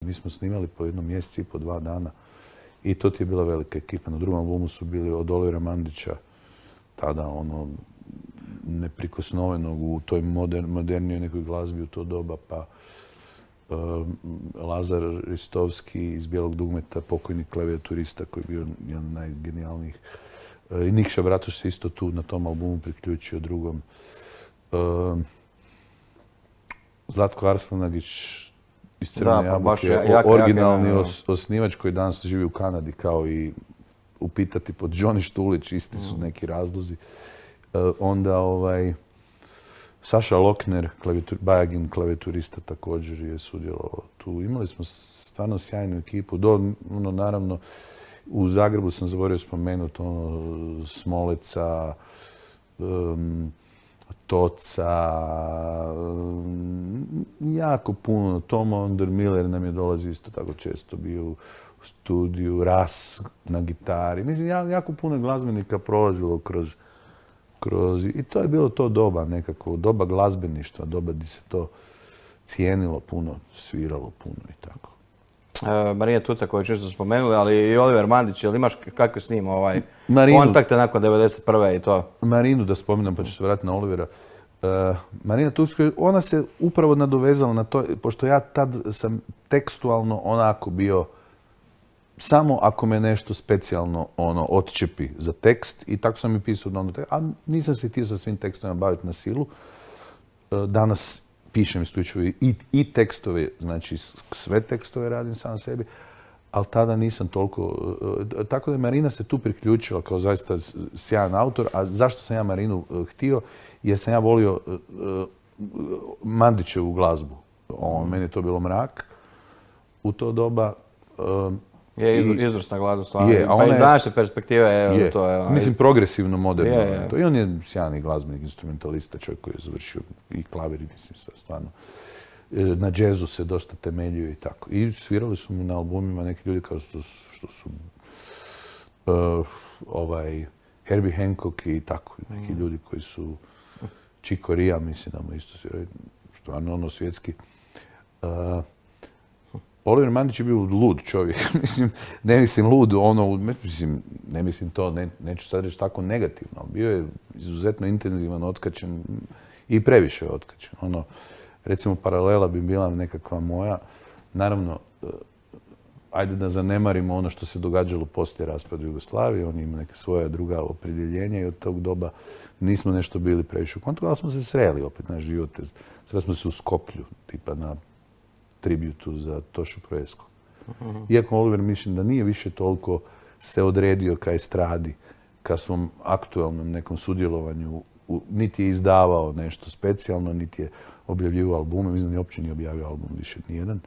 Mi smo snimali po jednom mjeseci i po 2 dana i to ti je bila velika ekipa. Na drugom albumu su bili od Olivera Mandića, tada ono neprikosnovenog u toj modernijoj nekoj glazbi u to doba, pa Lazar Ristovski iz Bijelog dugmeta, pokojni klavijaturista koji je bio jedan od najgenijalnijih. I Nikša Bratoš se isto tu na tom albumu priključio drugom. Zlatko Arslanagić iz Crvene jabuke, originalni osnivač koji danas živi u Kanadi, kao i upitati pod Johnny Štulić, isti su neki razlozi. Onda Saša Lokner, Bajagin klavijaturista, također je sudjelovao tu. Imali smo stvarno sjajnu ekipu. Naravno, u Zagrebu sam zaboravio spomenuti Smoleca, Toca, jako puno. Tom Miller nam je dolazio isto tako često, bio u studiju, Ras na gitari. Mislim, jako puno glazbenika prolazilo kroz... I to je bilo to doba nekako, doba glazbeništva, doba gdje se to cijenilo puno, sviralo puno i tako. Marina Tuca koju često spomenuli, ali i Oliver Mandić, jel imaš kakve s njim kontakte nakon 1991. i to? Marinu da spominam, pa ću se vratiti na Olivera. Marina Tuca, ona se upravo nadovezala na to, pošto ja tad sam tekstualno onako bio samo ako me nešto specijalno otčepi za tekst i tako sam i pisao na tekst. A nisam se htio sa svim tekstovima baviti na silu. Danas pišem isključivo i tekstove, znači sve tekstove radim sam sebi, ali tada nisam toliko... Tako da je Marina se tu priključila kao zaista sjajan autor. A zašto sam ja Marinu htio? Jer sam ja volio Mandićevu glazbu. Meni je to bilo mrak u to doba. Je izvrsna glazba, stvarno. Pa iz naše perspektive to je... Mislim, progresivno, moderno. I on je sjajni glazbenik, instrumentalista, čovjek koji je završio i klavir, mislim, stvarno. Na džezu se dosta temeljio i tako. I svirali su mu na albumima neki ljudi kao što su Herbie Hancock i tako. Neki ljudi koji su Chick Corea, mislim da mu isto svirali. Stvarno, svjetski. Oliver Mandić je bio lud čovjek, mislim, ne mislim lud, ne mislim to, neću sad reći tako negativno, ali bio je izuzetno intenzivan, otkačen i previše otkačen. Recimo, paralela bi bila nekakva moja, naravno, ajde da zanemarimo ono što se događalo poslije raspada Jugoslavije, on ima neke svoje druga opredjeljenja i od tog doba nismo nešto bili previše u kontaktu, ali smo se sreli opet na živote. Sada smo se u Skoplju, tipa na tributu za Tošu Proeskog. Iako Oliver mislim da nije više toliko se odredio ka estradi, ka svom aktualnom nekom sudjelovanju, niti je izdavao nešto specijalno, niti je objavljivao albume, mislim da je uopće nije objavio album više nijedan.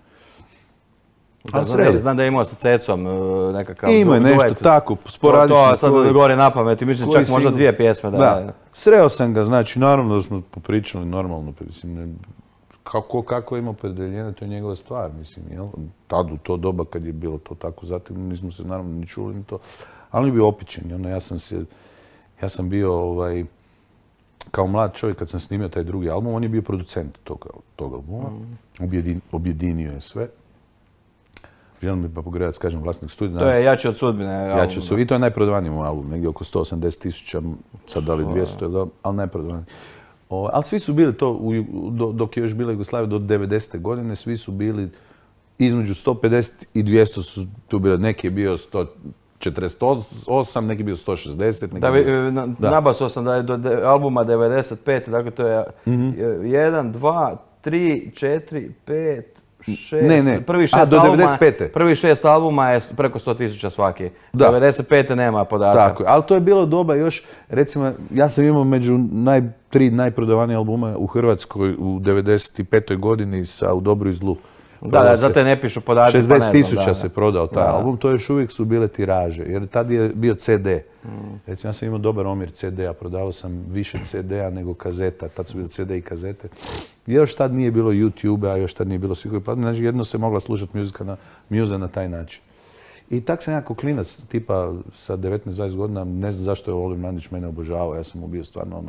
Znam da je imao sa Cecom nekakav duet. Imao je nešto tako, sporadično. To sad gore na pamet i mislim čak možda 2 pjesme. Da, sreo sam ga, znači naravno da smo popričali normalno, mislim, kako ima opredeljenje, to je njegova stvar, mislim, jel? Tad u to doba kad je bilo to tako, zatim nismo se naravno ni čuli ni to, ali on je bio opičen, ja sam bio, kao mlad čovjek kad sam snimio taj drugi album, on je bio producent tog albuma, objedinio je sve. Želim mi pa pogledati, kažem, vlasnik studija. To je Jači od sudbine. I to je najprodavaniji moj album, negdje oko 180.000, sad dali 200, ali najprodavaniji. Ali svi su bili to, dok je još bila Jugoslavija do 90. godine, svi su bili između 150 i 200 su tu bili. Neki je bio 148, neki je bio 160. Nabasao sam da je do albuma 95. Dakle, to je 1, 2, 3, 4, 5, 6. Ne. Do 95. Prvih 6 albuma je preko 100.000 svaki. 95. nema podatka. Tako, ali to je bilo doba još, recimo, ja sam imao među 3 najprodavanije albuma u Hrvatskoj u 95. godini sa U dobru i zlu. Da, zato ne pišu podaci. 60.000 se prodao taj album, to još uvijek su bile tiraže, jer tad je bio CD. Recimo, ja sam imao dobar omjer CD-a, prodavao sam više CD-a nego kazeta, tad su bile CD i kazete. Još tad nije bilo YouTube-a, još tad nije bilo svih koji padne, znači jedno se mogla slušati muza na taj način. I tak sam ja kao klinac, tipa sa 19-20 godina, ne znam zašto je Oliver Mandić mene obožavao, ja sam mu bio stvarno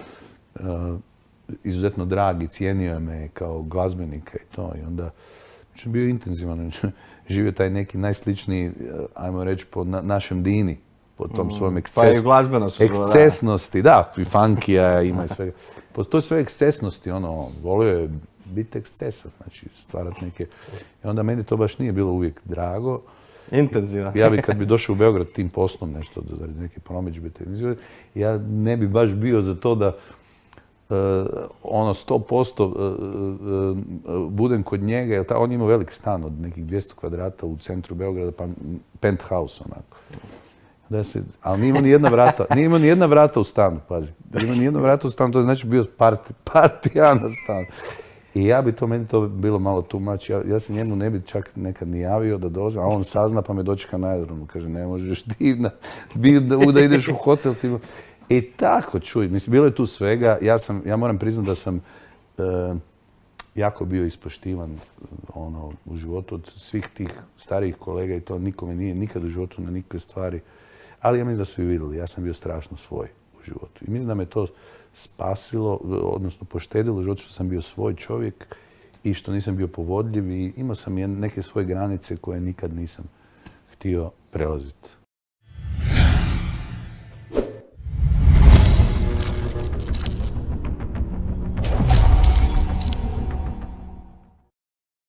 izuzetno drag i cijenio me kao glazbenika i to. I onda Bio intenzivan, živio taj neki najsličniji, ajmo reći, po našem Dini, po tom svojom Pa i glazbeno su ekscesnosti, da, i funkija ima i svega. Po toj svojoj ekscesnosti, volio je biti ekscesan, znači stvarati neke... I onda meni to baš nije bilo uvijek drago. Intenzivno. Ja bi kad bi došao u Beograd tim poslom nešto, zaradi neke promidžbe, ja ne bi baš bio za to da 100% budem kod njega, jer on ima velik stan od nekih 200 kvadrata u centru Beograda, pa penthouse onako. Ali nije imao ni jedna vrata u stanu, pazi. Nije imao ni jedna vrata u stanu, to znači bio partija na stanu. I meni to bilo malo too much. Ja se njemu ne bi čak nekad ni javio da dođe, a on sazna pa me dočeka na aerodromu. Kaže, ne možeš divna, da ideš u hotel. I tako, čuj, mislim, bilo je tu svega. Ja moram priznati da sam jako bio ispoštivan u životu od svih tih starijih kolega i to nikome nije nikad u životu na nikakve stvari. Ali ja mislim da su i vidjeli, ja sam bio strašno svoj u životu. I mislim da me to spasilo, odnosno poštedilo život što sam bio svoj čovjek i što nisam bio povodljiv i imao sam neke svoje granice koje nikad nisam htio prelaziti.